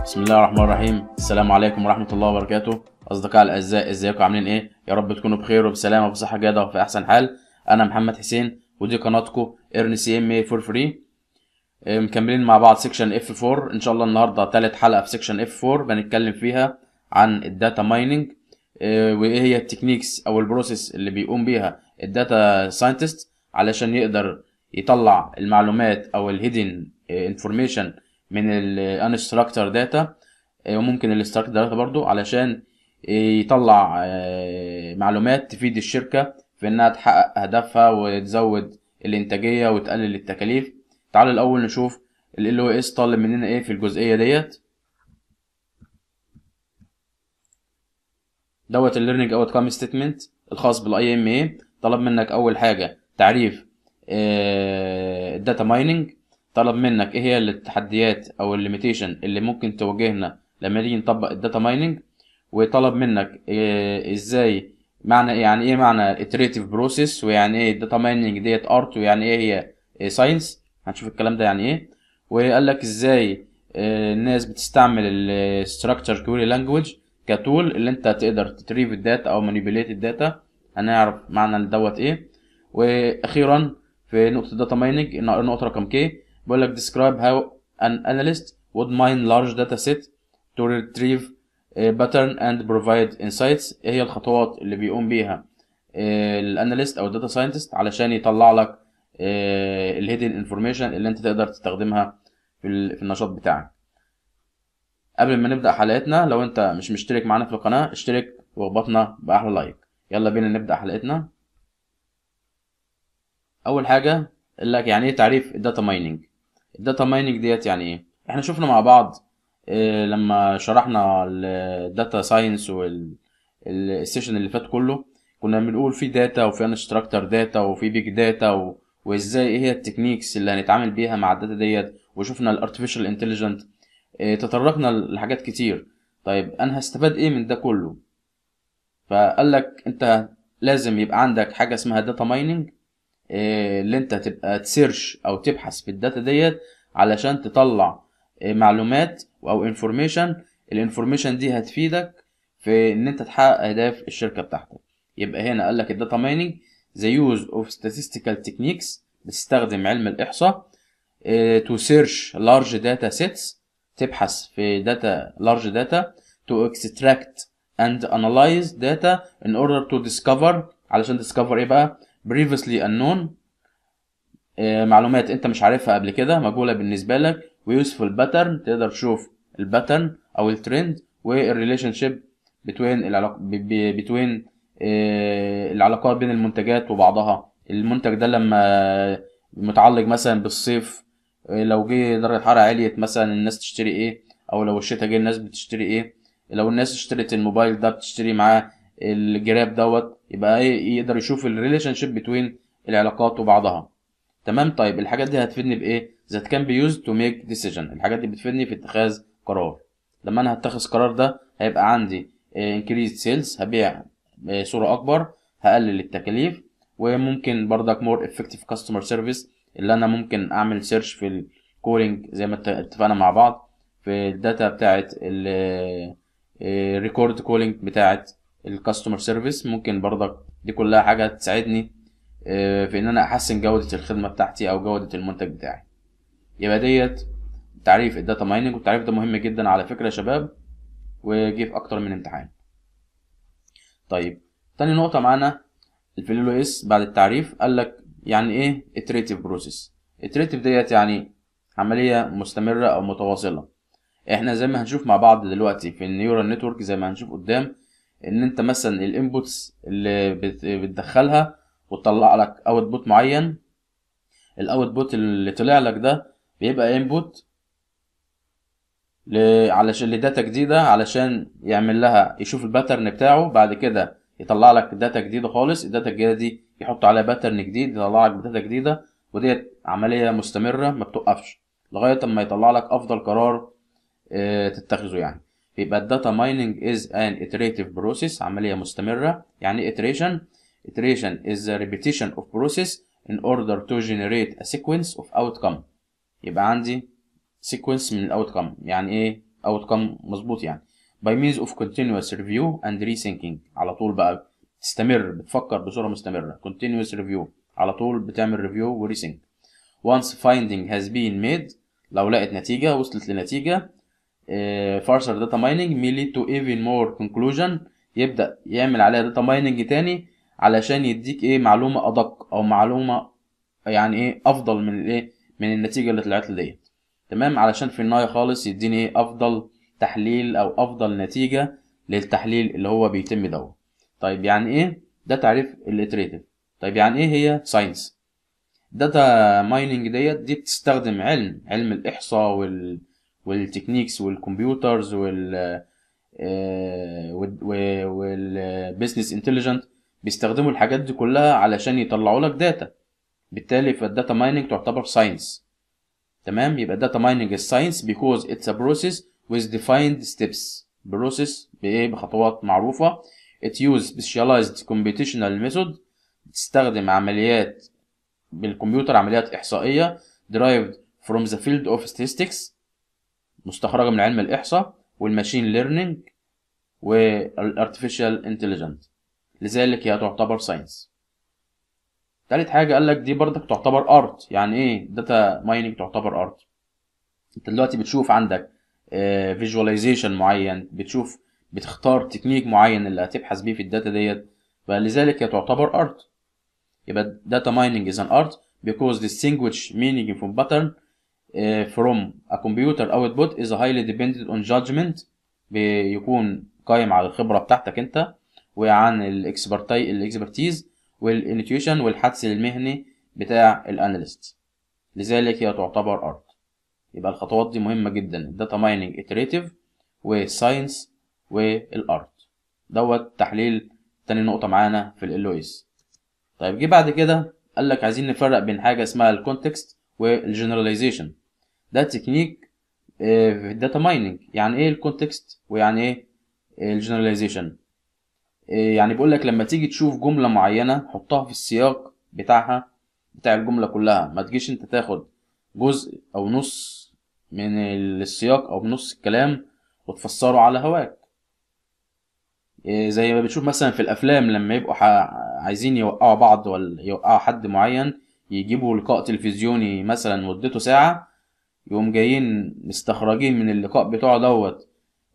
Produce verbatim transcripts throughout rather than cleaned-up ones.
بسم الله الرحمن الرحيم. السلام عليكم ورحمة الله وبركاته. أصدقائي الأعزاء، إزيكم عاملين إيه؟ يا رب تكونوا بخير وبسلامة وبصحة جيدة وفي أحسن حال. أنا محمد حسين ودي قناتكم Earn سي إم إيه فور فري. مكملين مع بعض سيكشن إف فور إن شاء الله. النهاردة تالت حلقة في سيكشن إف فور بنتكلم فيها عن الداتا مايننج، وإيه هي التكنيكس أو البروسيس اللي بيقوم بيها الداتا ساينتست علشان يقدر يطلع المعلومات أو الهيدن انفورميشن من الانستراكتور داتا، وممكن الاستراكتور داتا برضو علشان يطلع معلومات تفيد الشركة في انها تحقق هدفها وتزود الانتاجية وتقلل التكاليف. تعالوا الاول نشوف ال إل أو إس طالب مننا ايه في الجزئية ديت. دوت ال Learning Outcome Statement الخاص بال آي إم إيه. طلب منك اول حاجة تعريف الداتا مايننج، طلب منك ايه هي التحديات او الليميتيشن اللي ممكن تواجهنا لما نيجي نطبق الداتا مايننج، وطلب منك إيه ازاي معنى يعني ايه معنى iterative process، ويعني ايه الداتا مايننج ديت ارت، ويعني ايه هي ساينس. هنشوف الكلام ده يعني ايه. وقال لك ازاي إيه الناس بتستعمل ال structure query language كتول اللي انت تقدر تريف الداتا او manipulate الداتا. هنعرف معنى دوت ايه. واخيرا في نقطة داتا مايننج النقطة رقم كي بيقول لك describe how an analyst would mine large data set to retrieve a pattern and provide insights. ايه هي الخطوات اللي بيقوم بيها الاناليست او الداتا ساينتست علشان يطلع لك الهيدن انفورميشن اللي انت تقدر تستخدمها في النشاط بتاعك. قبل ما نبدأ حلقتنا، لو انت مش مشترك معانا في القناة اشترك واخبطنا بأحلى لايك. يلا بينا نبدأ حلقتنا. اول حاجة قال لك يعني ايه تعريف الداتا مايننج. الداتا مايننج ديت يعني ايه؟ احنا شفنا مع بعض إيه لما شرحنا الداتا ساينس والسيشن اللي فات كله، كنا بنقول في داتا وفي انستراكتور داتا وفي بيج داتا و... وازاي ايه هي التكنيكس اللي هنتعامل بيها مع الداتا ديت، وشفنا الارتفيشال انتليجنت. إيه تطرقنا لحاجات كتير. طيب انا هستفاد ايه من ده كله؟ فقال لك انت لازم يبقى عندك حاجه اسمها داتا مايننج، اللي انت تبقى تسيرش او تبحث في الداتا ديت علشان تطلع معلومات او انفورميشن. الانفورميشن دي هتفيدك في ان انت تحقق اهداف الشركه بتاعتك. يبقى هنا قال لك الداتا مايننج the use of statistical techniques، بتستخدم علم الاحصاء to search large data sets، تبحث في data large data to extract and analyze data in order to discover، علشان discover ايه بقى؟ previously unknown، معلومات انت مش عارفها قبل كده، مجهولة بالنسبة لك. ويوسفul pattern، تقدر تشوف الباترن او الترند. والريليشن شيب بتوين العلاق... بتوين العلاقات بين المنتجات وبعضها. المنتج ده لما متعلق مثلا بالصيف، لو جه درجة الحرارة عليت مثلا الناس تشتري ايه، او لو الشتاء جه الناس بتشتري ايه. لو الناس اشترت الموبايل ده بتشتري معاه الجراب دوت. يبقى ايه؟ يقدر يشوف الريليشن شيب بتوين العلاقات وبعضها. تمام. طيب الحاجات دي هتفيدني بايه؟ that can be used to make decision. الحاجات دي بتفيدني في اتخاذ قرار. لما انا هتخذ قرار ده هيبقى عندي increased sales، هبيع صورة اكبر، هقلل التكاليف، وممكن برضك more effective customer service، اللي انا ممكن اعمل سيرش في الكولينج زي ما اتفقنا مع بعض في الداتا بتاعت الريكورد كولينج بتاعت الكاستمر سيرفيس. ممكن برضك دي كلها حاجة تساعدني في ان انا احسن جودة الخدمة بتاعتي او جودة المنتج بتاعي. يبقى ديت تعريف الداتا مايننج، والتعريف ده مهم جدا على فكرة يا شباب، وجي في اكتر من امتحان. طيب تاني نقطة معانا في ال إل أو إس بعد التعريف، قال لك يعني ايه iterative process. iterative ديت يعني عملية مستمرة او متواصلة. احنا زي ما هنشوف مع بعض دلوقتي في النيورال نتورك، زي ما هنشوف قدام، ان انت مثلا الانبوتس اللي بتدخلها وتطلع لك اوتبوت معين. الاوتبوت اللي طلع لك ده بيبقى انبوت ل... علشان لداتا جديده، علشان يعمل لها يشوف الباترن بتاعه. بعد كده يطلع لك داتا جديده خالص. الداتا الجديده دي يحط عليها باترن جديد، يطلع لك داتا جديده. وديت عمليه مستمره ما بتوقفش لغايه اما يطلع لك افضل قرار اه تتخذه يعني. يبقى الداتا مايننج is an iterative process، عمليه مستمره. يعني iteration iteration is the repetition of process in order to generate a sequence of outcome. يبقى عندي sequence من ال outcome. يعني ايه outcome مظبوط يعني. by means of continuous review and rethinking، على طول بقى تستمر بتفكر بصورة مستمرة، continuous review على طول بتعمل review و rethink. once finding has been made، لو لقت نتيجة وصلت لنتيجة uh, further data mining may lead to even more conclusion، يبدأ يعمل عليها data mining تاني علشان يديك ايه معلومة أدق أو معلومة يعني ايه أفضل من الايه من النتيجة اللي طلعت له ديت. تمام، علشان في النهاية خالص يديني ايه أفضل تحليل أو أفضل نتيجة للتحليل اللي هو بيتم دوت. طيب يعني ايه ده تعريف الاتريتيف. طيب يعني ايه هي ساينس؟ داتا مايننج ديت دي بتستخدم علم علم الاحصاء وال والتكنيكس والكمبيوترز وال والبيزنس انتليجنت، بيستخدموا الحاجات دي كلها علشان يطلعوا لك داتا. بالتالي فالداتا مايننج تعتبر ساينس. تمام، يبقى داتا مايننج is science because it's a process with defined steps. process بايه بخطوات معروفة. it use specialized computational method، تستخدم عمليات بالكمبيوتر، عمليات إحصائية derived from the field of statistics، مستخرجة من علم الإحصاء والماشين ليرنينج والارتفيشال انتليجنت، لذلك هي تعتبر ساينس. تالت حاجة قال لك دي برضك تعتبر ارت. يعني ايه داتا مايننج تعتبر ارت؟ انت دلوقتي بتشوف عندك فيجواليزيشن معين، بتشوف بتختار تكنيك معين اللي هتبحث بيه في الداتا ديت، فلذلك هي تعتبر ارت. يبقى data mining is an art because distinguish meaning from pattern uh, from a computer output is highly dependent on judgment، بيكون قائم على الخبرة بتاعتك انت وعن الاكسبرتيز والانتيوشن والحدس المهني بتاع الاناليست، لذلك هي تعتبر ارت. يبقى الخطوات دي مهمة جدا، الداتا مايننج iterative والساينس والارت دوت تحليل. تاني نقطة معانا في ال إل أو إس. طيب جه بعد كده قال لك عايزين نفرق بين حاجة اسمها الكونتكست والجنراليزيشن. ده تكنيك في الداتا مايننج. يعني ايه الكونتكست ويعني ايه الجنراليزيشن؟ يعني بيقول لك لما تيجي تشوف جملة معينة حطها في السياق بتاعها بتاع الجملة كلها، ما تجيش انت تاخد جزء او نص من السياق او نص الكلام وتفسره على هواك. زي ما بتشوف مثلا في الافلام لما يبقوا عايزين يوقعوا بعض ولا يوقعوا حد معين، يجيبوا لقاء تلفزيوني مثلا مدته ساعة، يقوم جايين مستخرجين من اللقاء بتوعه دوت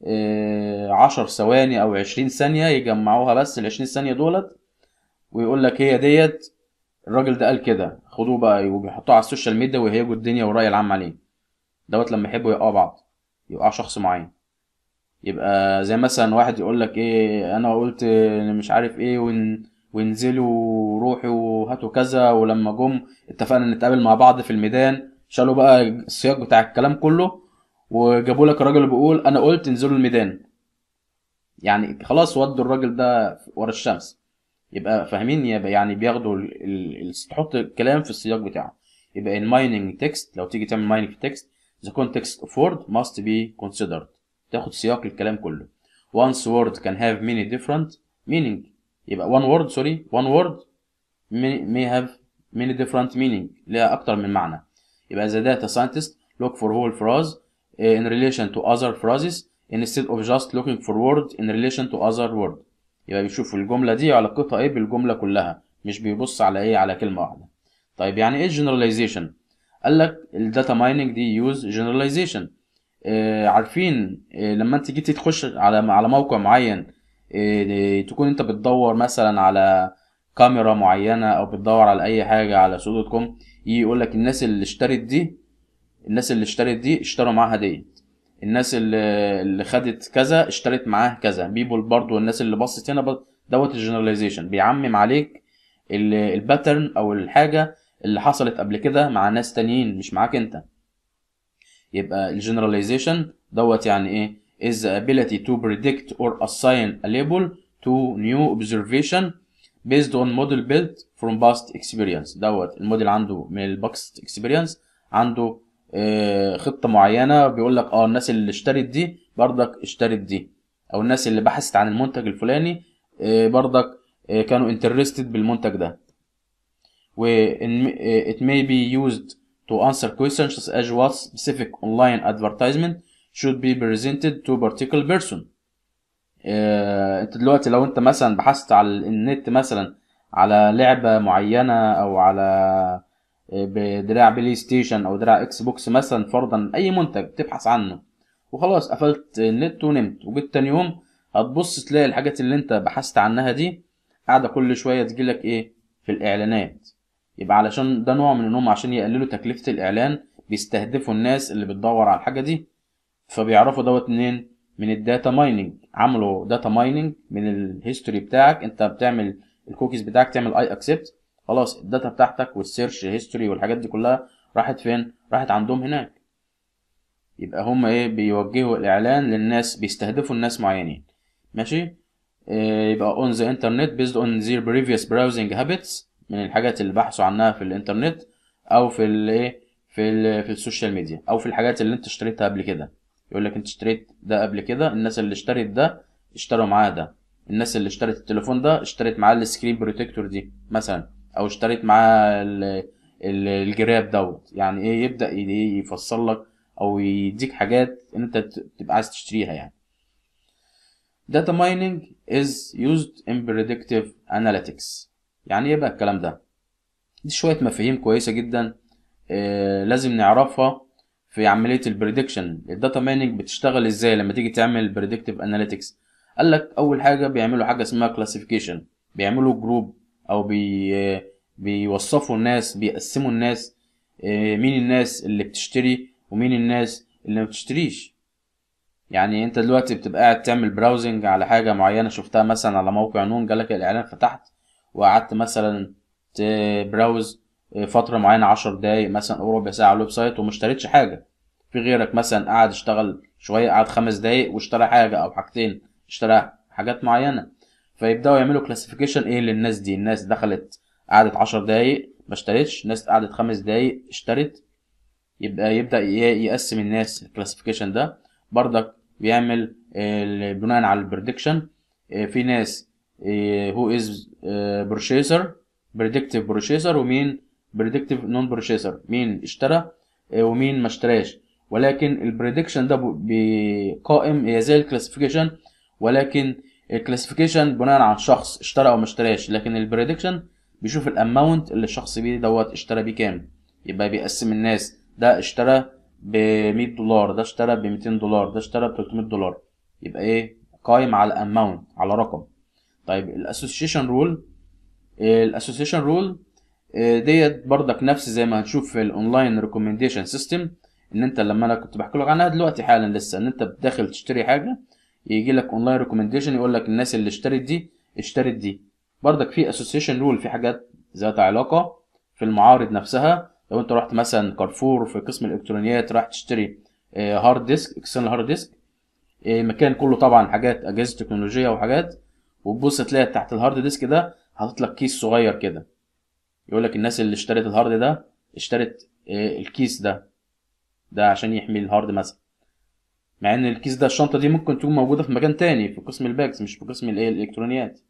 عشر ثواني او عشرين ثانية، يجمعوها بس العشرين ثانية دولت ويقول لك هي ديت الراجل ده قال كده، خدوه بقى يحطوه على السوشيال ميديا ويهيجوا الدنيا والرأي العام عليه دوت لما يحبوا يوقعوا بعض، يوقعوا شخص معين. يبقى زي مثلا واحد يقول لك ايه انا قلت مش عارف ايه ون... وانزلوا روحوا هاتوا كذا، ولما جم اتفقنا نتقابل مع بعض في الميدان، شالوا بقى السياق بتاع الكلام كله وجابوا لك الراجل اللي بيقول انا قلت انزلوا الميدان. يعني خلاص ودوا الراجل ده ورا الشمس. يبقى فاهمين؟ يبقى يعني بياخدوا ال... ال... تحط الكلام في السياق بتاعه. يبقى in mining text، لو تيجي تعمل mining في text the context of word must be considered، تاخد سياق الكلام كله. once word can have many different meaning، يبقى one word sorry one word may, may have many different meaning، لها أكتر من معنى. يبقى the data scientist look for whole phrase in relation to other phrases instead of just looking for word in relation to other word. يبقى بيشوف الجملة دي علاقتها ايه بالجملة كلها، مش بيبص على ايه على كلمة واحدة. طيب يعني ايه generalization؟ قال لك الداتا مايننج دي use generalization. آه عارفين آه لما انت جيتي تخش على على موقع معين، آه تكون انت بتدور مثلا على كاميرا معينة او بتدور على اي حاجة على سو دوت كوم، يقول لك الناس اللي اشترت دي الناس اللي اشترت دي اشتروا معاها هدية، الناس اللي اللي خدت كذا اشترت معاه كذا، بيبول برضو الناس اللي بصت هنا دوت الجنراليزيشن، بيعمم عليك الباترن او الحاجة اللي حصلت قبل كده مع ناس تانيين مش معاك انت. يبقى الجنراليزيشن دوت يعني ايه is the ability to predict or assign a label to new observation based on model built from past experience. دوت الموديل عنده من الباست experience، عنده اه خطة معينة، بيقول لك اه الناس اللي اشترت دي برضك اشترت دي، او الناس اللي بحثت عن المنتج الفلاني اه برضك اه كانوا interested بالمنتج ده. و it may be used to answer questions such as what specific online advertisement should be presented to particular person. آه، انت دلوقتي لو انت مثلا بحثت على النت مثلا على لعبة معينة او على آه، بدراع بلاي ستيشن او دراع اكس بوكس مثلا، فرضا اي منتج بتبحث عنه وخلاص قفلت النت ونمت، وجيت تاني يوم هتبص تلاقي الحاجات اللي انت بحثت عنها دي قاعدة كل شوية تجيلك ايه في الاعلانات. يبقى علشان ده نوع من انهم عشان يقللوا تكلفة الاعلان بيستهدفوا الناس اللي بتدور على الحاجة دي، فبيعرفوا دوت منين؟ من الداتا مايننج. عملوا داتا مايننج من الهيستوري بتاعك، انت بتعمل الكوكيز بتاعك تعمل اي اكسبت، خلاص الداتا بتاعتك والسيرش هيستوري والحاجات دي كلها راحت فين؟ راحت عندهم هناك. يبقى هم ايه بيوجهوا الاعلان للناس، بيستهدفوا الناس معينين. ماشي. إيه يبقى on the internet based on their previous browsing habits، من الحاجات اللي بحثوا عنها في الانترنت او في الايه في ال في السوشيال ميديا، او في الحاجات اللي انت اشتريتها قبل كده. يقول لك انت اشتريت ده قبل كده، الناس اللي اشترت ده اشتروا معاه ده، الناس اللي اشترت التليفون ده اشترت معاه السكرين بروتكتور دي مثلا، او اشترت معاه ال- ال- الجراب دوت. يعني ايه يبدأ ي- يفسر لك او يديك حاجات ان انت ت- تبقى عايز تشتريها يعني. Data mining is used in predictive analytics. يعني ايه بقى الكلام ده؟ دي شوية مفاهيم كويسة جدا آه لازم نعرفها في عملية البريدكشن. الداتا مايننج بتشتغل ازاي لما تيجي تعمل بريدكتيف اناليتكس؟ قال لك اول حاجة بيعملوا حاجة اسمها كلاسيفيكيشن، بيعملوا جروب او بي آه بيوصفوا الناس، بيقسموا الناس، آه مين الناس اللي بتشتري ومين الناس اللي ما بتشتريش. يعني انت دلوقتي بتبقى قاعد تعمل براوزنج على حاجة معينة شفتها مثلا على موقع نون، جالك الاعلان فتحت وقعدت مثلا تبراوز فترة معينة عشر دقايق مثلا او ربع ساعة على الويب سايت وما اشتريتش حاجة. في غيرك مثلا قعد اشتغل شوية، قعد خمس دقايق واشترى حاجة او حاجتين، اشترى حاجات معينة. فيبدأوا يعملوا كلاسيفيكيشن ايه للناس دي. الناس دخلت قعدت عشر دقايق ما اشتريتش، ناس قعدت خمس دقايق اشترت. يبقى يبدأ ي- يقسم الناس الكلاسيفيكيشن ده. برضك بيعمل آه، بناء على البريدكشن في ناس هو از بروشيسر بريدكتيف بروشيسر، ومين بريدكتيف نون بروشيسر، مين اشترى آه، ومين ما اشتراش. ولكن البريدكشن ده ب- بقائم هي زي الكلاسيفيكيشن، ولكن الكلاسيفيكيشن بناء على شخص اشترى او ما اشتراش، لكن البريدكشن بيشوف الاماونت اللي الشخص بيه دوت اشترى بيه كام. يبقى بيقسم الناس، ده اشترى ب مية دولار، ده اشترى ب ميتين دولار، ده اشترى ب تلتمية دولار. يبقى ايه قايم على اماونت، على رقم. طيب الاسوسيشن رول، الاسوسيشن رول ديت برضك نفس زي ما هنشوف في الاونلاين ريكومنديشن سيستم. ان انت لما انا كنت بحكي لك عنها دلوقتي حالا لسه، ان انت داخل تشتري حاجه يجي لك اونلاين ريكومنديشن يقول لك الناس اللي اشترت دي اشترت دي. برضك في اسوسيشن رول، في حاجات ذات علاقه في المعارض نفسها. لو انت رحت مثلا كارفور في قسم الالكترونيات راح تشتري آه، هارد ديسك، اكسترنال هارد ديسك، آه، مكان كله طبعا حاجات اجهزه تكنولوجيه وحاجات، وتبص تلاقي تحت الهارد ديسك ده حاطط لك كيس صغير كده، يقول لك الناس اللي اشترت الهارد ده اشترت آه، الكيس ده، ده عشان يحمي الهارد مثلا. مع ان الكيس ده الشنطه دي ممكن تكون موجوده في مكان تاني في قسم الباكس، مش في قسم الايه الالكترونيات.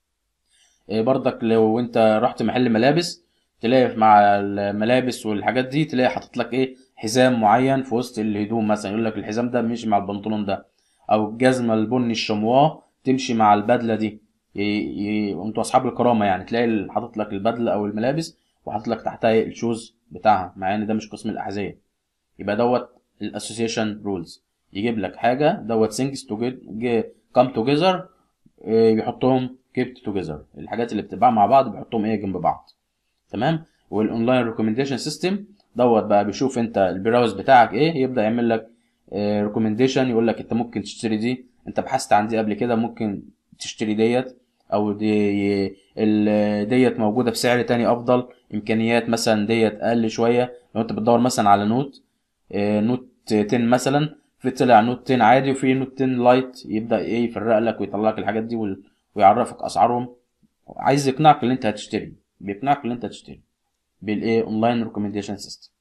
آه، برضك لو انت رحت محل ملابس تلاقي مع الملابس والحاجات دي تلاقي حاطط لك ايه حزام معين في وسط الهدوم مثلا، يقول لك الحزام ده ماشي مع البنطلون ده، او الجزمه البني الشمواه تمشي مع البدله دي. ي... ي... انتوا اصحاب الكرامه يعني تلاقي حاطط لك البدله او الملابس وحاطط لك تحتها إيه؟ الشوز بتاعها، مع ان ده مش قسم الاحذيه. يبقى دوت الاسوسيشن رولز، يجيب لك حاجه دوت things to get come together، إيه، بيحطهم kept together. الحاجات اللي بتتباع مع بعض بيحطهم ايه جنب بعض. تمام. والاونلاين ريكومنديشن سيستم دوت بقى بيشوف انت البراوز بتاعك ايه، يبدا يعمل لك ريكومنديشن، يقول لك انت ممكن تشتري دي، انت بحثت عن دي قبل كده ممكن تشتري ديت، او دي ال- ديت موجوده بسعر تاني افضل، امكانيات مثلا ديت اقل شويه. لو انت بتدور مثلا على نوت آه، نوت عشرة مثلا، في طلع نوت عشرة عادي وفي نوت عشرة لايت، يبدا ايه يفرق لك ويطلع لك الحاجات دي وال- ويعرفك اسعارهم. عايز يقنعك ان انت هتشتري، بيقنعك ان انت تشتري بالايه اونلاين ريكومنديشن سيستم.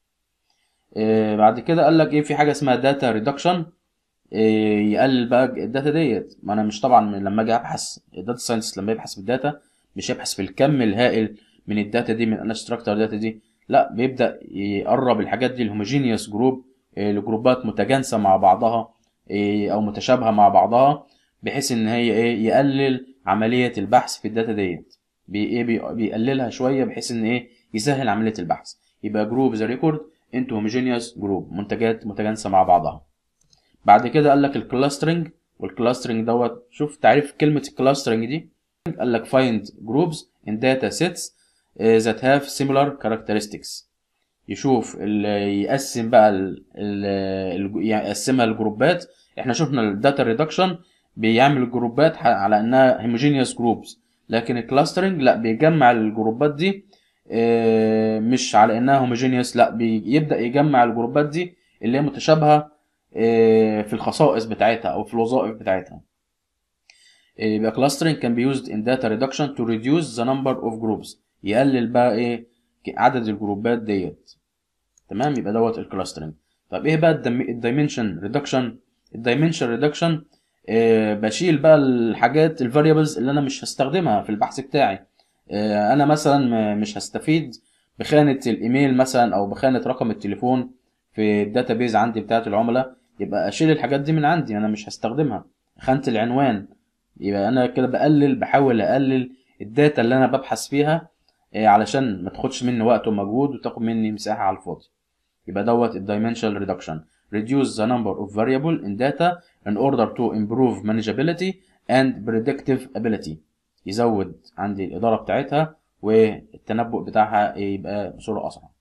بعد كده قال لك ايه في حاجه اسمها داتا ريدكشن، يقلل بقى الداتا ديت. ما انا مش طبعا من لما اجي ابحث الداتا ساينس لما يبحث في الداتا مش يبحث في الكم الهائل من الداتا دي، من انستراكتور داتا دي، لا بيبدا يقرب الحاجات دي الهوموجينيوس جروب لجروبات متجانسه مع بعضها، إيه او متشابهه مع بعضها، بحيث ان هي ايه يقلل عمليه البحث في الداتا ديت، بي ايه بي- بيقللها شويه بحيث ان ايه يسهل عمليه البحث. يبقى جروب ذا ريكورد انتو هوموجينيوس جروب، منتجات متجانسه مع بعضها. بعد كده قال لك الكلاسترنج، والكلاسترنج دوت شوف تعريف كلمه الكلاسترنج دي. قال لك find groups in data sets uh, that have similar characteristics. يشوف ال- يقسم بقى ال ال يقسمها لجروبات. احنا شفنا الداتا ريدكشن بيعمل الجروبات ح- على انها homogeneous groups، لكن الكلاسترنج لا، بيجمع الجروبات دي آه، مش على انها homogeneous، لا بيبدأ يجمع الجروبات دي اللي هي متشابهة آه، في الخصائص بتاعتها او في الوظائف بتاعتها. آه، يبقى clustering can be used in data reduction to reduce the number of groups، يقلل بقى ايه عدد الجروبات ديت. تمام، يبقى دوت الكلاسترنج. طب ايه بقى الدايمنشن ريدكشن؟ الدايمنشن ريدكشن بشيل بقى الحاجات الفاريبلز اللي انا مش هستخدمها في البحث بتاعي. آه، انا مثلا م- مش هستفيد بخانة الايميل مثلا او بخانة رقم التليفون في الداتابيز عندي بتاعت العملاء، يبقى اشيل الحاجات دي من عندي، انا مش هستخدمها. خانة العنوان، يبقى انا كده بقلل، بحاول اقلل الداتا اللي انا ببحث فيها آه، علشان ما تاخدش مني وقت ومجهود وتاخد مني مساحة على الفاضي. يبقى دوت الدايمنشنال reduction. reduce the number of variable in data in order to improve manageability and predictive ability. يزود عندي الإدارة بتاعتها والتنبؤ بتاعها يبقى بصورة أسرع.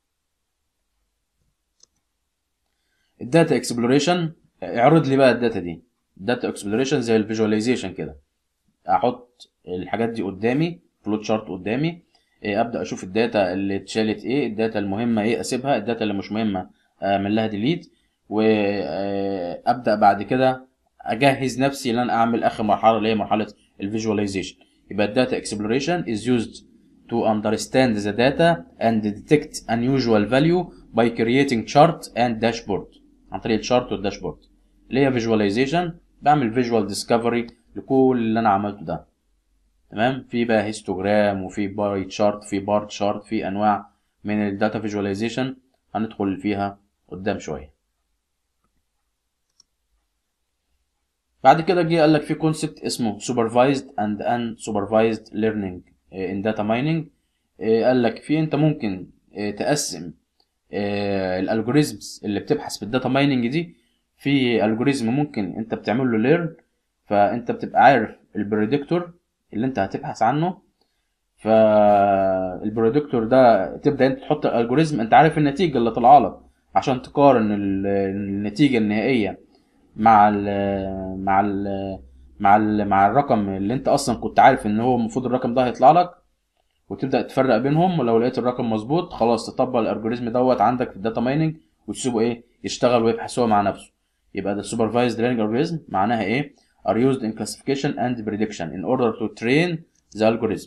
الداتا اكسبلوريشن، اعرض لي بقى الداتا دي. الداتا اكسبلوريشن زي الفيجواليزيشن كده، احط الحاجات دي قدامي، فلوت شارت قدامي، إيه، ابدا اشوف الداتا اللي اتشالت ايه، الداتا المهمه ايه اسيبها، الداتا اللي مش مهمه اعمل لها ديليت، وابدا بعد كده اجهز نفسي ان انا اعمل اخر مرحله اللي هي مرحله الفيجواليزيشن. يبقى الداتا exploration is used to understand the data and detect unusual value by creating chart and dashboard. عن طريق الشارت والداشبورد اللي هي visualization، بعمل visual discovery لكل اللي انا عملته ده. تمام، في بقى هيستوجرام وفي باي تشارت، في بار تشارت، في انواع من الداتا فيجواليزيشن هندخل فيها قدام شويه. بعد كده جه قال لك في كونسبت اسمه supervised and unsupervised learning in data mining. قال لك في انت ممكن تقسم الالجوريزمز اللي بتبحث في الداتا مايننج دي. في الجوريزم ممكن انت بتعمل له ليرن، فانت بتبقى عارف البريدكتور اللي انت هتبحث عنه، فالبريدكتور ده تبدا انت تحط الالجوريزم، انت عارف النتيجه اللي طالعه لك عشان تقارن ال- النتيجه النهائيه مع ال مع ال مع ال مع الرقم اللي انت اصلا كنت عارف ان هو المفروض الرقم ده هيطلع لك، وتبدا تفرق بينهم. ولو لقيت الرقم مظبوط خلاص تطبق الالجوريزم دوت عندك في الداتا مايننج وتسيبه ايه يشتغل ويبحث هو مع نفسه. يبقى ده supervised learning algorithm معناها ايه؟ are used in classification and prediction in order to train the algorithm.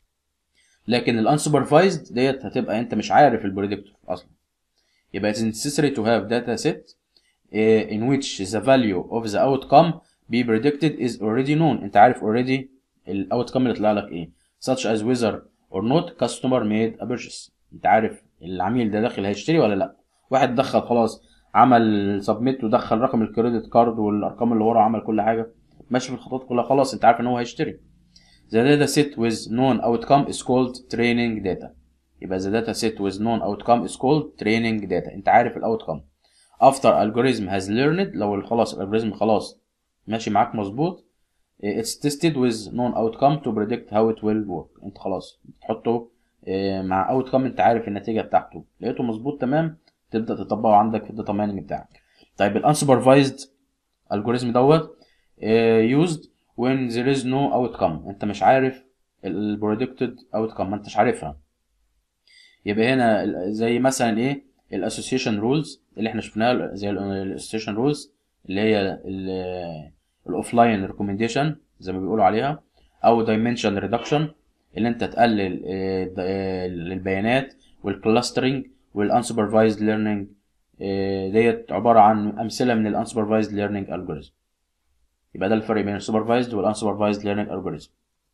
لكن الانسوبرفايزد ديت هتبقى انت مش عارف البريدكتور اصلا. يبقى it's necessary to have data set uh, in which the value of the outcome be predicted is already known. انت عارف already الاوتكم اللي طلع لك ايه، such as whether or not customer made a purchase. انت عارف العميل ده داخل هيشتري ولا لا. واحد دخل خلاص عمل سبميت ودخل رقم الكريدت كارد والارقام اللي ورا، عمل كل حاجه ماشي في الخطوات كلها، خلاص انت عارف ان هو هيشتري. The data set with known outcome is called training data. يبقى the data set with known outcome is called training data. انت عارف الاوتكم. After algorithm has learned، لو خلاص الالجوريزم خلاص ماشي معاك مظبوط، it's tested with known outcome to predict how it will work. انت خلاص بتحطه مع outcome انت عارف النتيجة بتاعته، لقيته مظبوط تمام تبدأ تطبقه عندك في الداتا مايننج بتاعك. طيب الانسوبرفايزد algorithm دوت used when there is no outcome، انت مش عارف ال predicted outcome، ما انتش عارفها. يبقى هنا زي مثلا ايه الاسوسيشن رولز اللي احنا شفناها، زي الاسوسيشن رولز اللي هي الاوفلاين ريكومنديشن زي ما بيقولوا عليها، او دايمنشن ريدكشن اللي انت تقلل البيانات، والكلاسترنج والانسوبرفايزد ليرنينج ديت عباره عن امثله من الانسوبرفايزد ليرنينج الجوريزم. يبقى ده الفرق بين السوبرفايزد والانسوبرفايزد ليرنينج الجوريزم.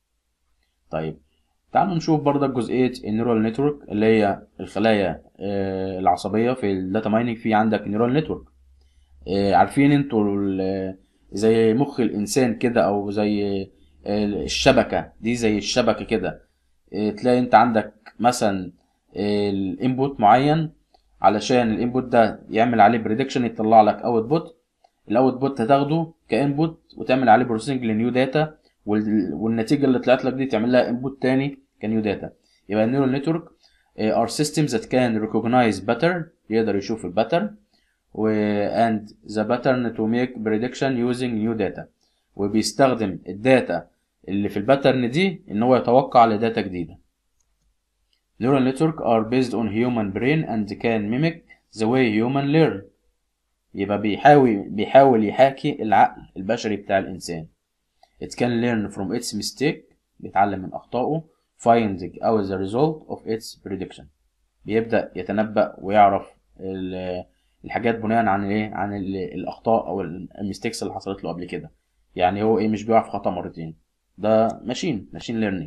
طيب تعالوا نشوف برضك جزئيه النيورال نتورك اللي هي الخلايا العصبيه في الداتا مايننج. في عندك نيورال نتورك آه، عارفين انتوا ال- زي مخ الانسان كده، او زي آه، الشبكة دي، زي الشبكة كده. آه، تلاقي انت عندك مثلا الانبوت معين، علشان الانبوت ده يعمل عليه بريدكشن يطلع لك اوتبوت. الاوتبوت هتاخده كانبوت وتعمل عليه بروسيسنج لنيو داتا، والنتيجة اللي طلعت لك دي تعمل لها انبوت تاني كنيو داتا. يبقى النيورال نتورك are systems that can recognize pattern، يقدر يشوف الباترن، و and the pattern to make prediction using new data، وبيستخدم الداتا اللي في الباترن دي ان هو يتوقع لداتا جديدة. Neural network are based on human brain and can mimic the way human learn. يبقى بيحاول بيحاول يحاكي العقل البشري بتاع الإنسان. It can learn from its mistake، بيتعلم من أخطائه. finding out the result of its prediction، بيبدأ يتنبأ ويعرف ال- الحاجات بناء عن ايه، عن ال- الأخطاء أو الميستيكس اللي حصلت له قبل كده. يعني هو ايه، مش بيقع في خطأ مرتين، ده ماشين ماشين ليرنينج.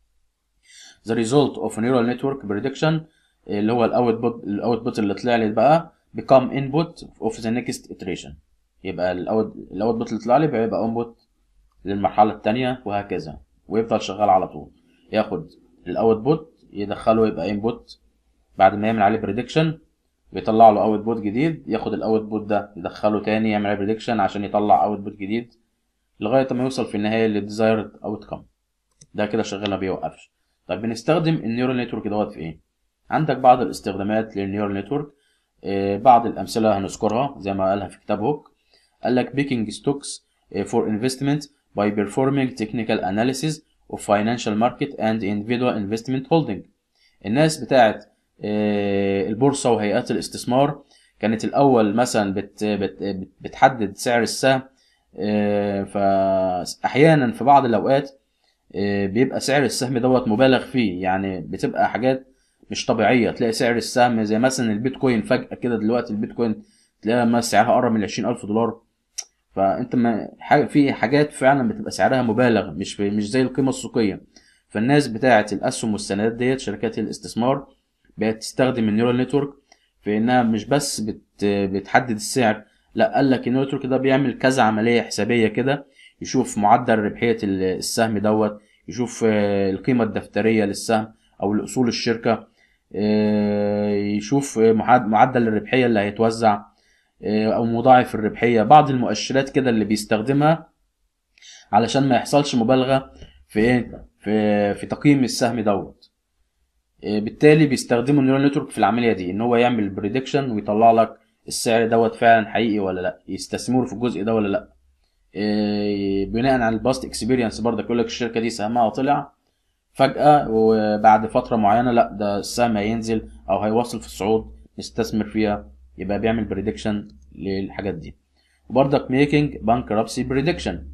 the result of neural network prediction، اللي هو الاوتبوت الاوتبوت اللي طلع لي بقى become input of the next iteration. يبقى الاوتبوت اللي طلع لي بيبقى input للمرحلة التانية، وهكذا، ويفضل شغال على طول. ياخد الاوتبوت يدخله يبقى input، بعد ما يعمل عليه بريدكشن بيطلع له اوتبوت جديد، ياخد الاوتبوت ده يدخله تاني يعمل عليه بريدكشن عشان يطلع اوتبوت جديد، لغاية ما يوصل في النهاية للديزايرد اوتكم. ده كده شغال ما بيوقفش. طيب بنستخدم النيورال نتورك دوت في ايه؟ عندك بعض الاستخدامات للنيورال نتورك. آه، بعض الامثله هنذكرها زي ما قالها في كتاب هوك. قال لك picking stocks for investment by performing technical analysis of financial market and individual investment holding. الناس بتاعت آه، البورصه وهيئات الاستثمار كانت الاول مثلا بت بت بتحدد سعر السهم. آه، فاحيانا في بعض الاوقات آه، بيبقى سعر السهم دوت مبالغ فيه، يعني بتبقى حاجات مش طبيعية. تلاقي سعر السهم زي مثلا البيتكوين فجأة كده، دلوقتي البيتكوين تلاقيها ما سعرها قرب من عشرين ألف دولار. فأنت ما حاجة في حاجات فعلا بتبقى سعرها مبالغ، مش مش زي القيمة السوقية. فالناس بتاعة الأسهم والسندات ديت، شركات الاستثمار، بقت تستخدم النيورال نتورك في إنها مش بس بت بتحدد السعر، لا، قال لك النيورال نتورك ده بيعمل كذا عملية حسابية كده، يشوف معدل ربحية السهم دوت، يشوف آه، القيمة الدفترية للسهم أو لأصول الشركة، آه، يشوف آه، معد- معدل الربحية اللي هيتوزع، آه، أو مضاعف الربحية، بعض المؤشرات كده اللي بيستخدمها علشان ما يحصلش مبالغة في إيه، في في تقييم السهم دوت. آه، بالتالي بيستخدموا النيورال نتورك في العملية دي، إن هو يعمل بريدكشن ويطلع لك السعر دوت فعلا حقيقي ولا لأ، يستثمروا في الجزء ده ولا لأ. آه، بناء على الباست اكسبيرينس برضه يقول لك الشركة دي سهمها طلع فجأة، وبعد فترة معينة لا، ده السهم هينزل أو هيواصل في الصعود، نستثمر فيها. يبقى بيعمل بريدكشن للحاجات دي. وبرضك ميكينج بانكرابسي بريدكشن،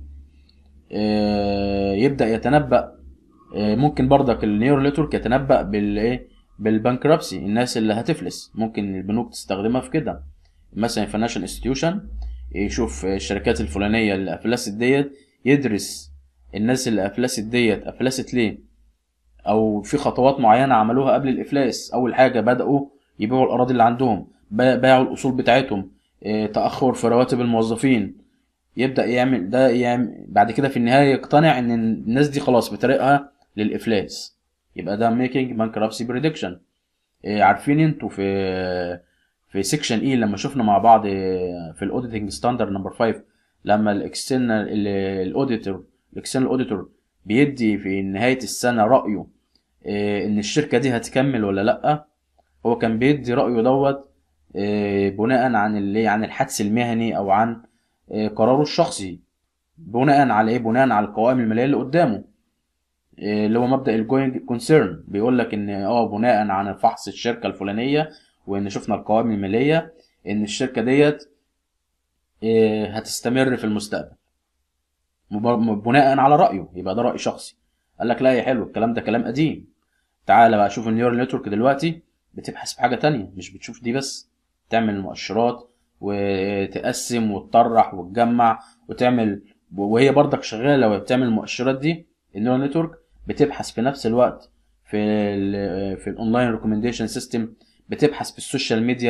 يبدأ يتنبأ. آه، ممكن برضك النيورال نتورك يتنبأ بالايه، بالبانكرابسي، الناس اللي هتفلس، ممكن البنوك تستخدمها في كده. مثلا فاينانشال انستتيوشن يشوف الشركات الفلانية اللي أفلست ديت، يدرس الناس اللي أفلست ديت أفلست ليه، او في خطوات معينه عملوها قبل الافلاس. اول حاجه بداوا يبيعوا الاراضي اللي عندهم، با- باعوا الاصول بتاعتهم، آه، تاخر في رواتب الموظفين. يبدا يعمل ده، يعمل بعد كده في النهايه يقتنع ان الناس دي خلاص بطريقها للافلاس. يبقى ده ميكينج بانكرابسي بريدكشن. عارفين انتوا في في سيكشن اي لما شفنا مع بعض آه، في الاوديتنج ستاندرد نمبر خمسة، لما الاكسترنال الاوديتور الاكسترنال اوديتور بيدي في نهايه السنه رايه إيه، ان الشركه دي هتكمل ولا لا. هو كان بيدي رايه دوت إيه، بناء عن اللي عن الحدس المهني او عن إيه، قراره الشخصي. بناء على ايه؟ بناء على القوائم الماليه اللي قدامه، إيه، اللي هو مبدا الجوينج كونسيرن. بيقول لك ان اه بناء عن فحص الشركه الفلانيه، وان شفنا القوائم الماليه، ان الشركه ديت إيه، هتستمر في المستقبل، مبر- بناء على رايه. يبقى ده راي شخصي. قال لك لا يا حلو، الكلام ده كلام قديم. تعالى بقى شوف النيورال نتورك دلوقتي بتبحث في حاجة تانية، مش بتشوف دي بس، تعمل مؤشرات وتقسم وتطرح وتجمع وتعمل. وهي برضك شغالة وهي بتعمل المؤشرات دي، النيورال نتورك بتبحث في نفس الوقت في ال في الاونلاين ريكومنديشن سيستم، بتبحث في السوشيال ميديا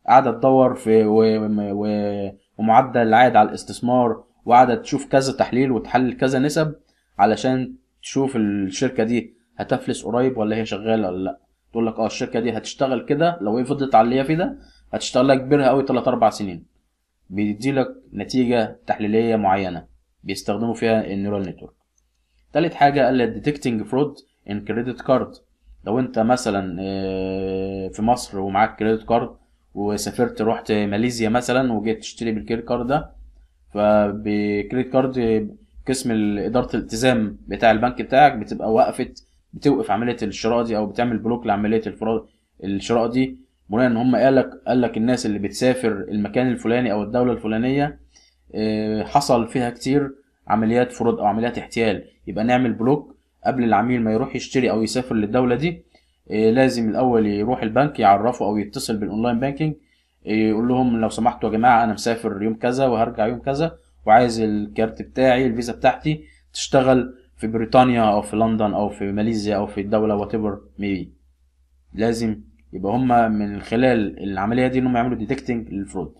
قاعده تدور في و... و... ومعدل العائد على الاستثمار، وقاعده تشوف كذا تحليل وتحلل كذا نسب علشان تشوف الشركه دي هتفلس قريب ولا هي شغاله ولا لا. تقول لك اه الشركه دي هتشتغل كده، لو هي فضلت على اللي هي فيه ده هتشتغل لها كبيرها قوي تلاتة اربعة سنين. بيدي لك نتيجه تحليليه معينه بيستخدموا فيها النيورال نتورك. تالت حاجه قال لك detecting fraud in credit card. لو انت مثلا آه، في مصر ومعاك كريدت كارد، وسافرت رحت ماليزيا مثلا وجيت تشتري بالكريدت كارد ده، فبكريدت كارد قسم اداره الالتزام بتاع البنك بتاعك بتبقى وقفت، بتوقف عمليه الشراء دي او بتعمل بلوك لعمليه الفرا- الشراء دي، بناء ان هم قالك قال لك الناس اللي بتسافر المكان الفلاني او الدوله الفلانيه آه، حصل فيها كتير عمليات فرود او عمليات احتيال، يبقى نعمل بلوك قبل العميل ما يروح يشتري او يسافر للدوله دي. آه، لازم الاول يروح البنك يعرفه او يتصل بالاونلاين بانكينج، آه، يقول لهم لو سمحتوا يا جماعه انا مسافر يوم كذا وهرجع يوم كذا، وعايز الكارت بتاعي الفيزا بتاعتي تشتغل في بريطانيا او في لندن او في ماليزيا او في الدوله وات ايفر ميبي. لازم يبقى هما من خلال العمليه دي انهم يعملوا ديتكتنج للفرود.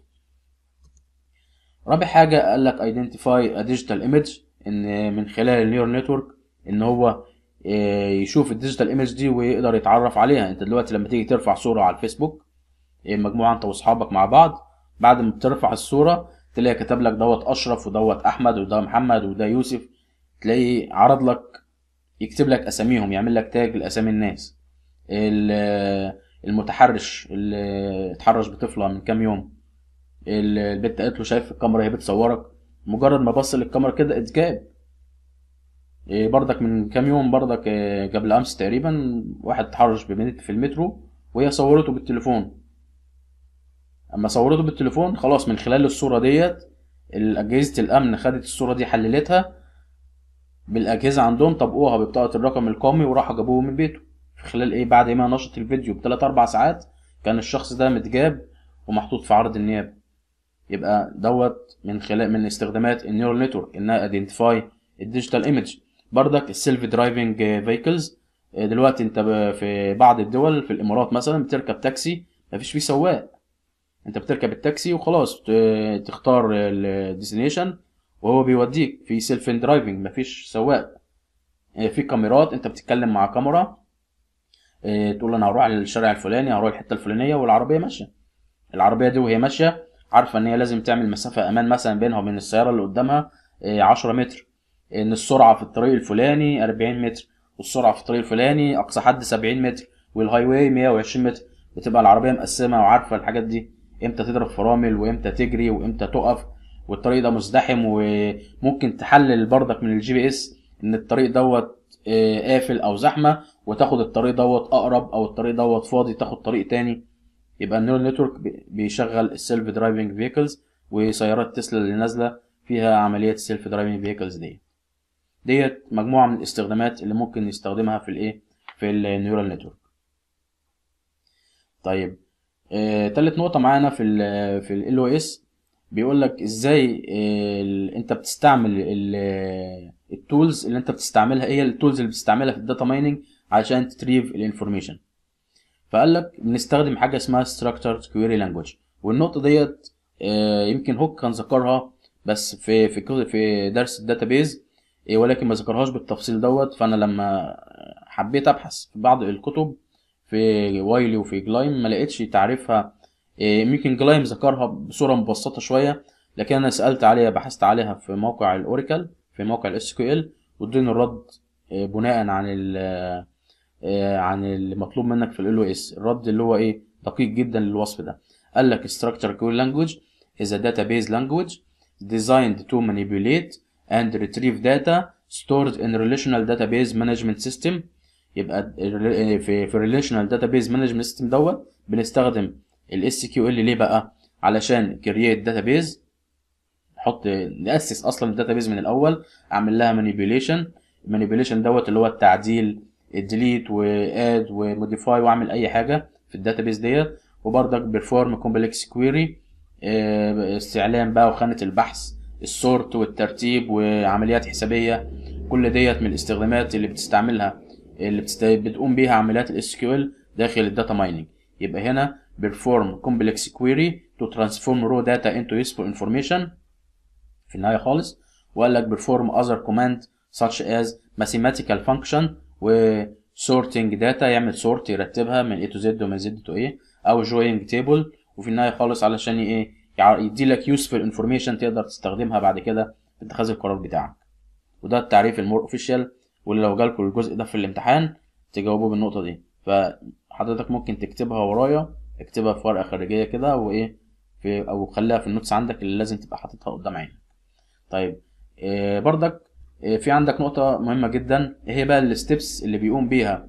رابع حاجة قال لك identify a digital image، ان من خلال النيورال نتورك ان هو آه، يشوف الديجيتال ايمج دي ويقدر يتعرف عليها. انت دلوقتي لما تيجي ترفع صورة على الفيسبوك، آه، مجموعة انت واصحابك مع بعض، بعد ما بترفع الصورة تلاقي كتب لك دوت اشرف ودوت احمد وده محمد وده يوسف، تلاقي عرض لك يكتب لك اساميهم، يعمل لك تاج لاسامي الناس. ال- آه، المتحرش اللي اتحرش بطفلة من كام يوم، ال- البت قالت له شايف الكاميرا هي بتصورك، مجرد ما بص للكاميرا كده اتجاب. إيه برضك من كام يوم برضك إيه، قبل امس تقريبا، واحد اتحرش ببنت في المترو وهي صورته بالتليفون. اما صورته بالتليفون خلاص من خلال الصورة ديت اجهزة الامن خدت الصورة دي حللتها بالاجهزة عندهم، طبقوها ببطاقة الرقم القومي وراحوا جابوه من بيته في خلال ايه، بعد ما نشط الفيديو بثلاث اربع ساعات كان الشخص ده متجاب ومحطوط في عرض النيابة. يبقى دوت من خلال من استخدامات النيورال نتورك انها ايدنتيفاي الديجيتال ايمج. بردك السيلف درايفنج فيكلز، دلوقتي انت ب- في بعض الدول في الامارات مثلا بتركب تاكسي مفيش فيه سواق، انت بتركب التاكسي وخلاص ت- تختار الديستنيشن وهو بيوديك في سيلف درايفنج مفيش سواق. آه، في كاميرات انت بتتكلم مع كاميرا، آه، تقول انا هروح الشارع الفلاني هروح الحته الفلانيه والعربيه ماشيه. العربية دي وهي ماشية عارفة ان هي لازم تعمل مسافة امان مثلا بينها وبين السيارة اللي قدامها آه، عشرة متر، ان السرعة في الطريق الفلاني اربعين متر، والسرعة في الطريق الفلاني اقصى حد سبعين متر، والهاي واي مية وعشرين متر. بتبقى العربية مقسمة وعارفة الحاجات دي، امتى تضرب فرامل وامتى تجري وامتى تقف، والطريق ده مزدحم. وممكن تحلل برضك من الجي بي اس ان الطريق دوت آه، قافل او زحمة، وتاخد الطريق دوت اقرب، او الطريق دوت فاضي تاخد طريق تاني. يبقى النيورال نتورك بيشغل السيلف درايفنج فيكلز، وسيارات تسلا اللي نازله فيها عمليات السيلف درايفنج فيكلز دي. ديت مجموعه من الاستخدامات اللي ممكن نستخدمها في الايه في النيورال نتورك. طيب آه، تالت نقطه معانا في ال في ال او اس، بيقول لك ازاي آه، ال- انت بتستعمل التولز اللي انت بتستعملها، ايه التولز اللي بتستعملها في الداتا مايننج عشان تريف الانفورميشن. فقال لك بنستخدم حاجه اسمها structured query language. والنقطه ديت آه، يمكن هوك كان ذكرها بس في في كو- في درس الداتابيز، آه، ولكن ما ذكرهاش بالتفصيل دوت. فانا لما حبيت ابحث في بعض الكتب في وايلي وفي جلايم ما لقيتش تعريفها. آه، يمكن جلايم ذكرها بصوره مبسطه شويه، لكن انا سالت عليها بحثت عليها في موقع الاوراكل في موقع الاس كيو ال، وادوني الرد آه، بناء عن ال آه، عن اللي مطلوب منك في ال او اس. الرد اللي هو ايه دقيق جدا للوصف ده. قال لك structure query language is a database language designed to manipulate and retrieve data stored in relational database management system. يبقى ال- في في relational database management system دوت بنستخدم ال اس كيو ال ليه بقى؟ علشان create database، نحط نأسس اصلا الداتابيز من الاول، اعمل لها مانيبيوليشن. المانيبيوليشن دوت اللي هو التعديل، الديليت واد وموديفاي واعمل اي حاجه في الداتابيز ديت. وبرضك بيرفورم كومبلكس كويري، استعلام بقى وخانه البحث، السورت والترتيب وعمليات حسابيه. كل ديت من الاستخدامات اللي بتستعملها اللي بتست... بتقوم بيها عمليات الاس كيو ال داخل الداتا مايننج. يبقى هنا perform complex query to transform raw data into useful information في النهاية خالص. وقال لك perform other command such as mathematical function و sorting data، يعمل sort يرتبها من A to Z ومن Z to A، أو joining table. وفي النهاية خالص علشان ايه يدي لك useful information تقدر تستخدمها بعد كده في اتخاذ القرار بتاعك. وده التعريف المور اوفيشال، واللي لو جالكوا الجزء ده في الامتحان تجاوبوا بالنقطة دي، فحضرتك ممكن تكتبها ورايا، اكتبها في ورقة خارجية كده وايه في او خليها في النوتس عندك اللي لازم تبقى حاططها قدام عينك. طيب إيه بردك إيه في عندك نقطة مهمة جدا، ايه هي بقى الستبس اللي بيقوم بيها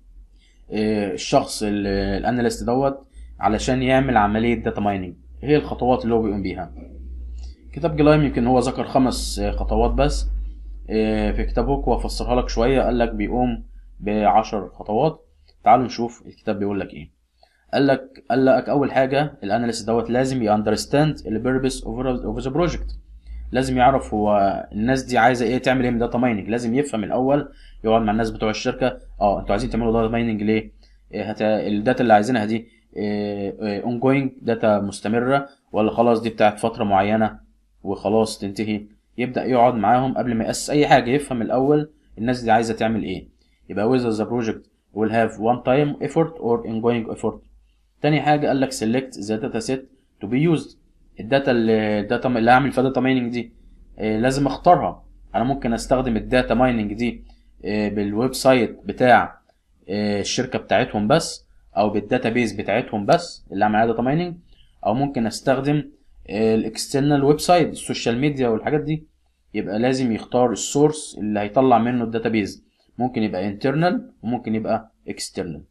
إيه الشخص الاناليست دوت علشان يعمل عملية داتا مايننج؟ هي الخطوات اللي هو بيقوم بيها. كتاب جلايم يمكن هو ذكر خمس خطوات بس، في كتابه هو فسرها لك شوية، قال لك بيقوم بعشر خطوات. تعالوا نشوف الكتاب بيقول لك ايه. قال لك قال لك اول حاجة الاناليست دوت لازم ياندرستاند البيربس اوف ذا بروجكت، لازم يعرف هو الناس دي عايزه ايه، تعمل ايه من داتا مايننج. لازم يفهم الاول، يقعد مع الناس بتوع الشركه، اه انتوا عايزين تعملوا داتا مايننج ليه؟ إيه هت... الداتا اللي عايزينها دي اون جوينج داتا مستمره، ولا خلاص دي بتاعت فتره معينه وخلاص تنتهي؟ يبدا يقعد معاهم قبل ما يأسس اي حاجه، يفهم الاول الناس دي عايزه تعمل ايه. يبقى whether the project will have one time effort or ongoing effort. تاني حاجه قال لك select the data set to be used. الداتا اللي الداتا اللي هعمل فيها داتا مايننج دي إيه لازم اختارها. انا ممكن استخدم الداتا مايننج دي إيه بالويب سايت بتاع إيه الشركه بتاعتهم بس، او بالداتا بيز بتاعتهم بس اللي اعمل عليها داتا مايننج، او ممكن استخدم إيه الاكسترنال ويب سايت السوشيال ميديا والحاجات دي. يبقى لازم يختار السورس اللي هيطلع منه الداتا بيز، ممكن يبقى انترنال وممكن يبقى اكسترنال.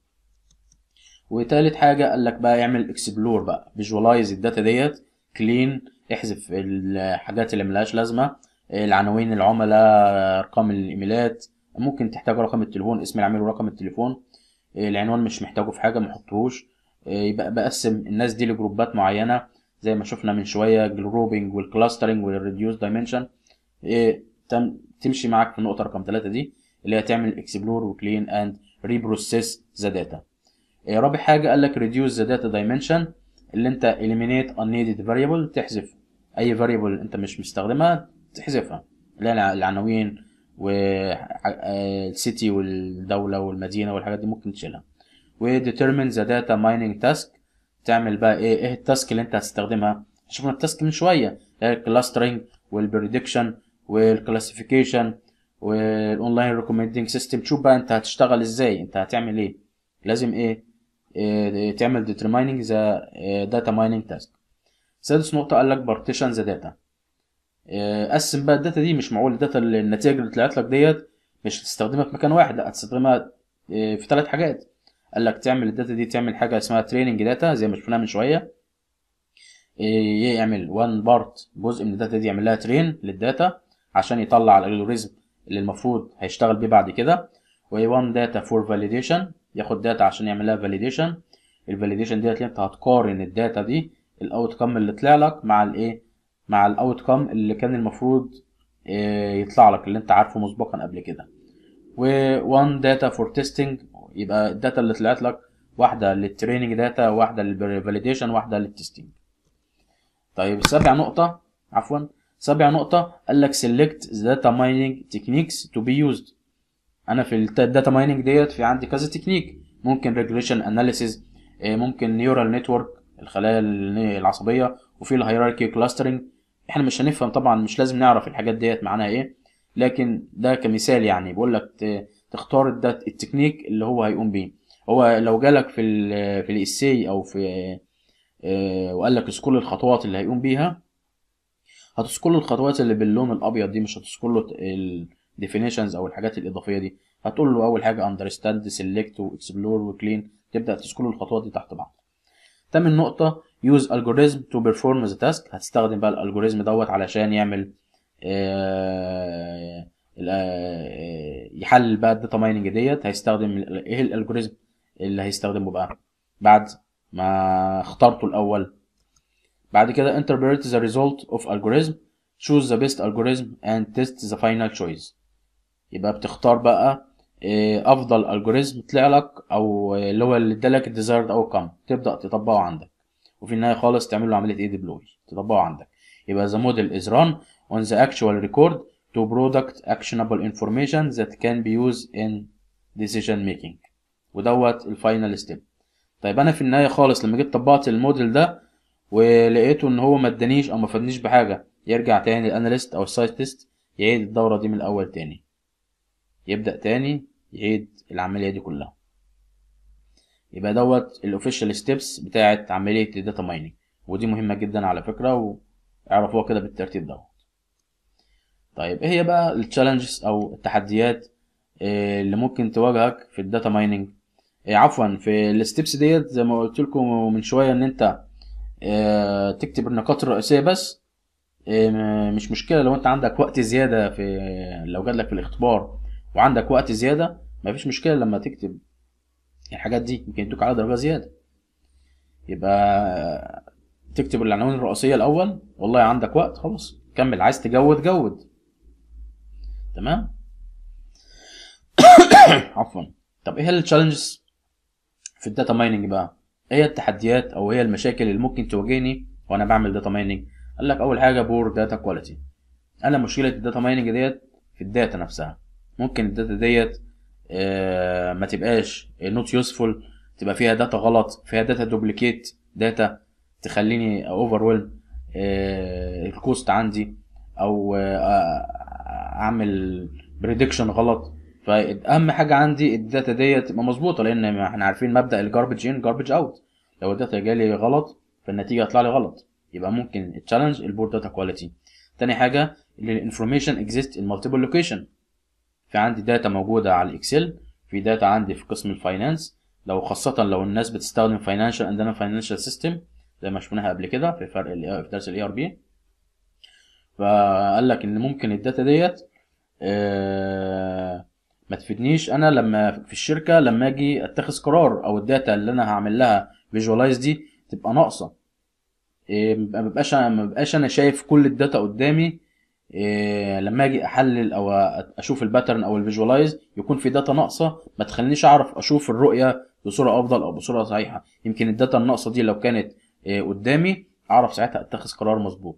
وتالت حاجه قال لك بقى يعمل اكسبلور بقى، فيجوالايز الداتا ديت، كلين، احذف الحاجات اللي ملهاش لازمه، العناوين، العملاء، ارقام الايميلات، ممكن تحتاج رقم التليفون، اسم العميل ورقم التليفون، العنوان مش محتاجه في حاجه ما احطهوش. يبقى بقسم الناس دي لجروبات معينه زي ما شفنا من شويه، الجروبنج والكلاسترنج والريديوس دايمنشن. تمشي معاك في النقطه رقم ثلاثة دي اللي هي تعمل اكسبلور وكلين اند ريبروسيس ذا داتا. رابع حاجه قال لك reduce the data dimension، اللي انت eliminate unneeded variable، تحذف اي variable انت مش مستخدمها تحذفها، اللي هي العناوين والسيتي والدوله والمدينه والحاجات دي ممكن تشيلها. و determine the data mining task، تعمل بقى ايه ايه التاسك اللي انت هتستخدمها. شفنا التاسك من شويه، الكلاسترنج والبريدكشن والكلاسيفيكيشن والاونلاين ريكومندنج سيستم. تشوف بقى انت هتشتغل ازاي، انت هتعمل ايه، لازم ايه إيه تعمل determining the data mining task. سادس نقطة قال لك partition the data، إيه قسم بقى الداتا دي. مش معقول الداتا اللي النتائج اللي طلعت لك ديت مش هتستخدمها في مكان واحد، لا هتستخدمها إيه في ثلاث حاجات. قال لك تعمل الداتا دي تعمل حاجة اسمها training data زي ما شفناها من شوية، إيه يعمل one part جزء من الداتا دي يعمل لها train للداتا عشان يطلع الالجوريزم اللي المفروض هيشتغل بيه بعد كده. و one data for validation، ياخد داتا عشان يعمل لها فاليديشن. الفاليديشن ديت اللي انت هتقارن الداتا دي الاوت كام اللي طلع لك مع الايه مع الاوت كام اللي كان المفروض إيه يطلع لك اللي انت عارفه مسبقا قبل كده. و one data for testing، يبقى الداتا اللي طلعت لك واحده للتريننج داتا، واحده للفاليديشن، واحده للتستنج. طيب سابع نقطه عفوا سابع نقطه قال لك select data mining techniques to be used. انا في الداتا مايننج ديت في عندي كذا تكنيك، ممكن ريجريشن اناليسيز، ممكن نيورال نتورك الخلايا العصبيه، وفي الهيراركي كلاسترنج. احنا مش هنفهم طبعا، مش لازم نعرف الحاجات ديت معناها ايه، لكن ده كمثال يعني بقول لك تختار الدات التكنيك اللي هو هيقوم بيه. هو لو جالك في ال في الاساي او في وقال لك اسكول الخطوات اللي هيقوم بيها، هتسكول الخطوات اللي باللون الابيض دي، مش هتسكول له definitions او الحاجات الاضافيه دي. هتقول له اول حاجه understand select واكسبلور وكلين، تبدا تسكول الخطوات دي تحت بعض. تامن نقطه use algorithm to perform the task، هتستخدم بقى الالجوريزم دوت علشان يعمل آه يحلل بقى الداتا مايننج ديت. هيستخدم ايه الالجوريزم اللي هيستخدمه بقى بعد ما اخترته الاول؟ بعد كده interpret the result of algorithm، choose the best algorithm and test the final choice. يبقى بتختار بقى إيه افضل الجوريزم طلع لك، او اللي هو اللي ادالك الديزايرد اوتكم، تبدا تطبقه عندك، وفي النهايه خالص تعمل له عمليه ايه ديبلوي، تطبقه عندك. يبقى the model is run on the actual record to product actionable information that can be used in decision making، ودوت الفاينل ستيب. طيب انا في النهايه خالص لما جيت طبقت الموديل ده ولقيته ان هو ما ادانيش او ما فادنيش بحاجه، يرجع تاني الاناليست او الساينتست يعيد الدوره دي من الاول تاني، يبدا تاني يعيد العمليه دي كلها. يبقى دوت الاوفيشال ستيبس بتاعت عمليه الداتا مايننج، ودي مهمه جدا على فكره، واعرفوها كده بالترتيب دوت. طيب ايه هي بقى التشالنجز او التحديات اللي ممكن تواجهك في الداتا مايننج؟ عفوا في الستيبس ديت زي ما قلت لكم من شويه، ان انت تكتب النقاط الرئيسيه بس. مش مشكله لو انت عندك وقت زياده، في لو جاتلك في الاختبار وعندك وقت زياده مفيش مشكله لما تكتب الحاجات دي، يمكن يدوك على درجه زياده. يبقى تكتب العناوين الرئيسيه الاول، والله عندك وقت خلاص كمل، عايز تجود جود، تمام. عفوا. طب ايه التشالنجز في الداتا مايننج بقى؟ ايه هي التحديات او هي المشاكل اللي ممكن تواجهني وانا بعمل داتا مايننج؟ قال لك اول حاجه بور داتا كواليتي. انا مشكله الداتا مايننج ديت في الداتا نفسها، ممكن الداتا ديت آه ما تبقاش نوت يوسفول، تبقى فيها داتا غلط، فيها داتا دوبليكيت داتا تخليني اوفر آه الكوست عندي، او آه اعمل بريدكشن غلط. فاهم حاجه عندي الداتا ديت تبقى مظبوطه، لان احنا عارفين مبدا الجاربج ان جاربج اوت، لو الداتا جالي غلط فالنتيجه هتطلع لي غلط. يبقى ممكن التشالنج البور داتا كواليتي. تاني حاجه الانفورميشن اكزيست ان مالتيبل لوكيشن، في عندي داتا موجوده على الاكسل، في داتا عندي في قسم الفاينانس، لو خاصه لو الناس بتستخدم فاينانشال عندنا فاينانشال سيستم زي ما شفناها قبل كده في فرق في درس الاي ار بي. فقال لك ان ممكن الداتا ديت آه ما تفيدنيش انا لما في الشركه لما اجي اتخذ قرار، او الداتا اللي انا هعمل لها فيجوالايز دي تبقى ناقصه. إيه ما ببقاش ما ببقاش انا شايف كل الداتا قدامي. إيه لما اجي احلل او اشوف الباترن او الفيجوالايز يكون في داتا ناقصه، ما تخلينيش اعرف اشوف الرؤيه بصوره افضل او بصوره صحيحه. يمكن الداتا الناقصه دي لو كانت إيه قدامي اعرف ساعتها اتخذ قرار مظبوط.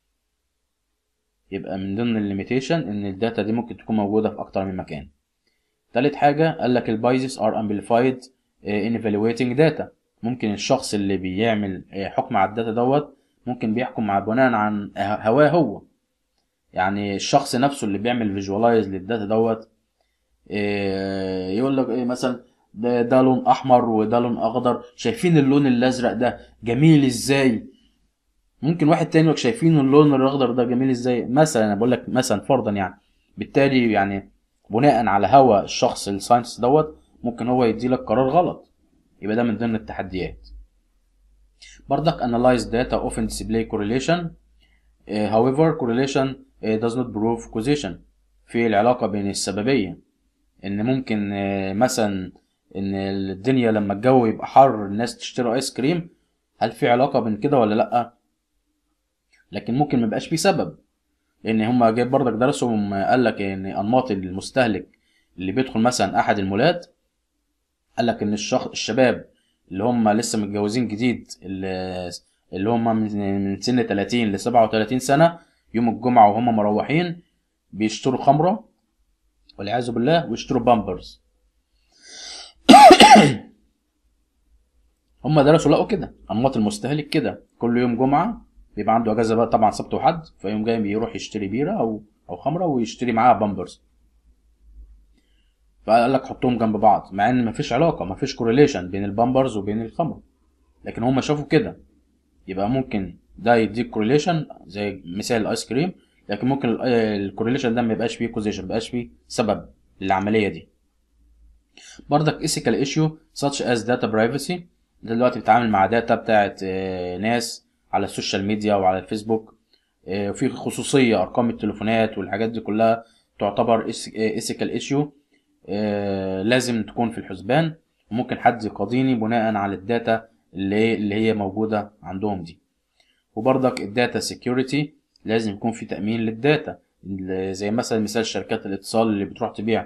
يبقى من ضمن الليميتيشن ان الداتا دي ممكن تكون موجوده في اكتر من مكان. تالت حاجة قال لك البايزز ار امبليفايد ان evaluating data، ممكن الشخص اللي بيعمل حكم على الداتا دوت ممكن بيحكم مع بناء عن هواه هو. يعني الشخص نفسه اللي بيعمل فيجوالايز للداتا دوت يقول لك ايه مثلا ده, ده لون احمر وده لون اخضر، شايفين اللون الازرق ده جميل ازاي؟ ممكن واحد تاني يقول شايفين اللون الاخضر ده جميل ازاي مثلا، انا بقول لك مثلا فرضا يعني. بالتالي يعني بناء على هوى الشخص الساينس دوت ممكن هو يدي لك قرار غلط. يبقى ده من ضمن التحديات. بردك analyze data often display correlation uh, however correlation uh, does not prove causation، في العلاقة بين السببية، ان ممكن uh, مثلا ان الدنيا لما الجو يبقى حر الناس تشتري ايس كريم، هل في علاقة بين كده ولا لأ؟ لكن ممكن ميبقاش في سبب، لان هما جايب بردك درسهم قال لك ان انماط المستهلك اللي بيدخل مثلا احد المولات، قال لك ان الشخص الشباب اللي هم لسه متجوزين جديد اللي, اللي هم من من سن تلاتين ل سبعة وتلاتين سنه يوم الجمعه وهم مروحين بيشتروا خمره والعياذ بالله ويشتروا بامبرز. هم درسوا لقوا كده انماط المستهلك كده، كل يوم جمعه بيبقى عنده اجازه بقى طبعا سبت وحد، فيوم جاي بيروح يشتري بيره او او خمره ويشتري معاها بامبرز. فقال لك حطهم جنب بعض مع ان مفيش علاقه، مفيش كورليشن بين البامبرز وبين الخمر، لكن هم شافوا كده. يبقى ممكن ده يديك كورليشن زي مثال الايس كريم، لكن ممكن الكورليشن ده ما يبقاش فيه كوزيشن، ما يبقاش فيه سبب للعمليه دي. بردك ethical issue such as data privacy، دلوقتي بتتعامل مع داتا بتاعت ناس على السوشيال ميديا وعلى الفيسبوك، وفي خصوصيه ارقام التليفونات والحاجات دي كلها تعتبر ethical issue لازم تكون في الحسبان، وممكن حد يقاضيني بناء على الداتا اللي اللي هي موجوده عندهم دي. وبرضك الداتا سيكيورتي لازم يكون في تأمين للداتا، زي مثلا مثال شركات الاتصال اللي بتروح تبيع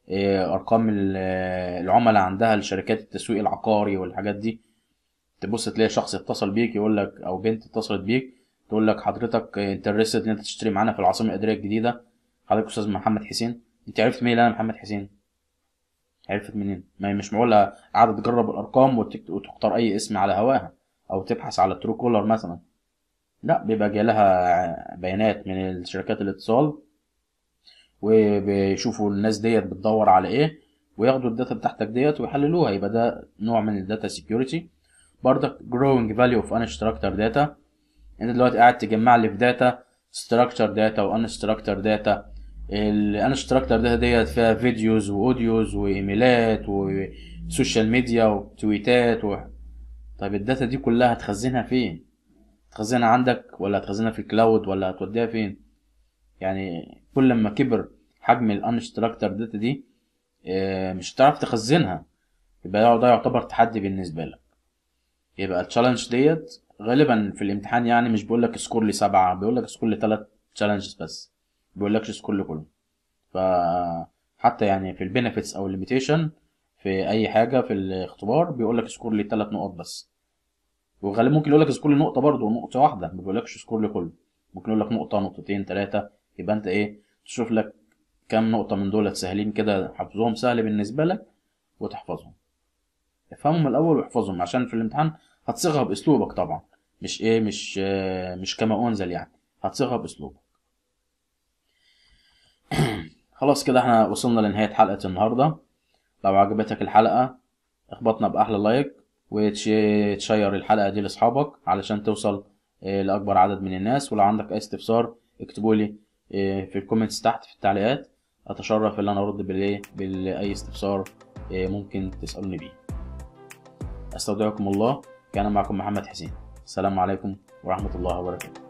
إيه، ارقام ال- العملاء عندها، الشركات التسويق العقاري والحاجات دي. تبص تلاقي شخص اتصل بيك يقول لك، او بنت اتصلت بيك تقول لك حضرتك انترستد ان انت تشتري معانا في العاصمه الاداريه الجديده، حضرتك استاذ محمد حسين. انت عرفت منين انا محمد حسين؟ عرفت منين؟ ما هي مش معقوله قاعده تجرب الارقام وتك- وتختار اي اسم على هواها، او تبحث على ترو كولر مثلا. لا، بيبقى جاي لها بيانات من الشركات الاتصال، وبيشوفوا الناس ديت بتدور على ايه، وياخدوا الداتا بتاعتك ديت ويحللوها. يبقى ده نوع من الداتا سيكيورتي. برضك growing value of unstructured data. انت دلوقتي قاعد تجمع لي في داتا structured data و unstructured data. ال unstructured data ديت فيها فيديوز واوديوز وايميلات وسوشيال ميديا وتويتات و... طيب الداتا دي كلها هتخزنها فين؟ هتخزنها عندك ولا هتخزنها في الكلاود ولا هتوديها فين؟ يعني كل ما كبر حجم ال unstructured data دي، آه، مش هتعرف تخزنها. يبقى ده يعتبر تحدي بالنسبة لك. يبقى التشالنج ديت غالبا في الامتحان يعني مش بيقول لك سكور لي سبعة، بيقول لك سكور لي تلات تشالنجز بس، بيقول لكش سكور لي كله. فحتى يعني في البينيفيتس او الليميتيشن في اي حاجة في الاختبار بيقول لك سكور لي تلات نقط بس. وغالبا ممكن يقول لك سكور لي نقطة برضه، نقطة واحدة، ما بيقولكش سكور لي كله. ممكن يقول لك نقطة، نقطتين، تلاتة. يبقى انت ايه، تشوف لك كام نقطة من دول سهلين كده، حفظهم سهل بالنسبة لك وتحفظهم. افهمهم الاول واحفظهم، عشان في الامتحان هتصيغها باسلوبك طبعا، مش ايه مش آه، مش كما انزل يعني، هتصيغها باسلوبك. خلاص كده احنا وصلنا لنهاية حلقة النهاردة. لو عجبتك الحلقة اخبطنا بأحلى لايك، وتشير الحلقة دي لأصحابك علشان توصل آه، لأكبر عدد من الناس. ولو عندك أي استفسار اكتبولي آه، في الكومنتس تحت في التعليقات. أتشرف إن أنا أرد بالإيه بالأي استفسار آه، ممكن تسألوني بيه. أستودعكم الله. كان معكم محمد حسين. السلام عليكم ورحمة الله وبركاته.